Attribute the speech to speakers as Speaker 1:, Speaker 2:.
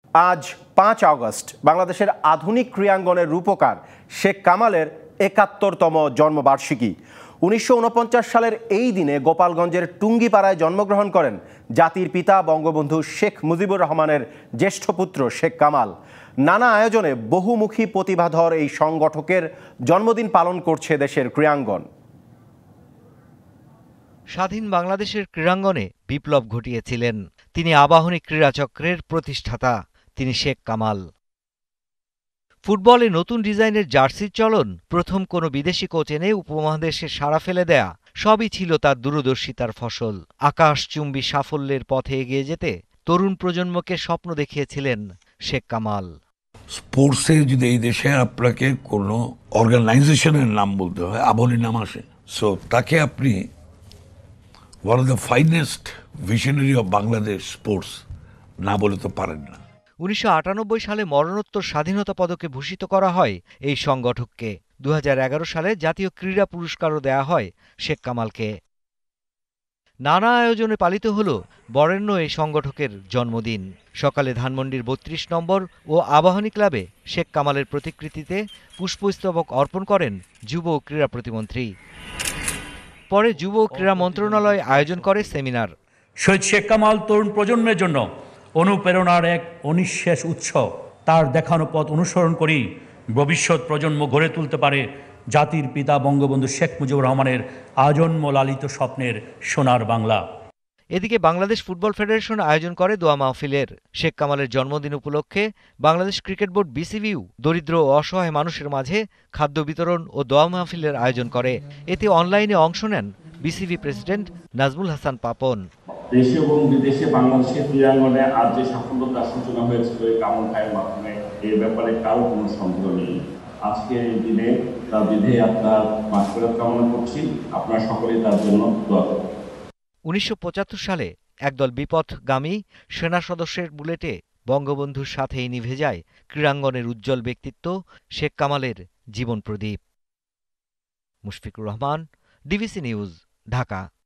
Speaker 1: আজ 5 আগস্ট বাংলাদেশের আধুনিক ক্রীড়াঙ্গনের রূপকার শেখ কামালের ৭১তম জন্মবার্ষিকী। ১৯৪৯ সালের এই দিনে গোপালগঞ্জের টুঙ্গিপাড়ায় জন্মগ্রহণ করেন জাতির পিতা বঙ্গবন্ধু শেখ মুজিবুর রহমানের জ্যেষ্ঠ পুত্র শেখ কামাল। নানা আয়োজনে বহুমুখী প্রতিভাধর এই সংগঠকের জন্মদিন পালন করছে দেশের ক্রীড়াঙ্গন।
Speaker 2: স্বাধীন বাংলাদেশের ক্রীড়াঙ্গনে বিপ্লব ঘটিয়েছিলেন তিনি। আবাহনী ক্রীড়াচক্রের প্রতিষ্ঠাতা তিনি শেখ কামাল। ফুটবলে নতুন ডিজাইনের জার্সির চলন, প্রথম কোনো বিদেশি কোচ এনে উপমহাদেশে সাড়া ফেলে দেয়া, সবই ছিল তার দূরদর্শিতার ফসল। আকাশচুম্বী সাফল্যের পথে এগিয়ে যেতে তরুণ প্রজন্মকে স্বপ্ন দেখিয়েছিলেন শেখ কামাল।
Speaker 3: স্পোর্টসে যদি এই দেশে আপনাকে কোনো অর্গানাইজেশনের নাম বলতে হয়, আবাহনীর নাম আসে। সো তাকে আপনি one of the finest visionary of Bangladesh sports না বলে তো পারেন না।
Speaker 2: ১৯৯৮ সালে মরণোত্তর স্বাধীনতা পদকে ভূষিত করা হয় এই সংগঠককে। ২০১১ সালে জাতীয় ক্রীড়া পুরস্কারও দেয়া হয় শেখ কামালকে। নানা আয়োজনে পালিত হল বরেণ্য এই সংগঠকের জন্মদিন। সকালে ধানমন্ডির ৩২ নম্বর ও আবাহনী ক্লাবে শেখ কামালের প্রতিকৃতিতে পুষ্পস্তবক অর্পণ করেন যুব ও ক্রীড়া প্রতিমন্ত্রী। পরে যুব ও ক্রীড়া মন্ত্রণালয় আয়োজন করে সেমিনার।
Speaker 4: শহীদ শেখ কামাল তরুণ প্রজন্মের জন্য অনুপ্রেরণার এক অনিঃশেষ উৎস। তার দেখানো পথ অনুসরণ করেই ভবিষ্যৎ প্রজন্ম গড়ে তুলতে পারে জাতির পিতা বঙ্গবন্ধু শেখ মুজিবুর রহমানের আজন্ম লালিত স্বপ্নের সোনার বাংলা।
Speaker 2: এদিকে বাংলাদেশ ফুটবল ফেডারেশন আয়োজন করে দোয়া মাহফিলের। শেখ কামালের জন্মদিন উপলক্ষে বাংলাদেশ ক্রিকেট বোর্ড বিসিবিও দরিদ্র ও অসহায় মানুষের মাঝে খাদ্য বিতরণ ও দোয়া মাহফিলের আয়োজন করে। এতে অনলাইনে অংশ নেন বিসিবি প্রেসিডেন্ট নাজমুল হাসান পাপন।
Speaker 5: দেশে এবং বিদেশে বাংলাদেশের ক্রীড়াঙ্গনে আজ যে সাফল্যতার সূচনা হয়েছিল এই কামাল ভাইয়ের মাধ্যমে, এই ব্যাপারে কারো কোনো সন্দেহ নেই। আজকের এই দিনে তার বিধে আপনার মাগফিরাত কামনা করছি। আপনার সকলেই তার জন্য দোয়া করবেন।
Speaker 2: ১৯৭৫ সালে একদল বিপথগামী সেনা সদস্যের বুলেটে বঙ্গবন্ধুর সাথেই নিভে যায় ক্রীড়াঙ্গনের উজ্জ্বল ব্যক্তিত্ব শেখ কামালের জীবন প্রদীপ। Mushfiqur Rahman, DBC news, Dhaka.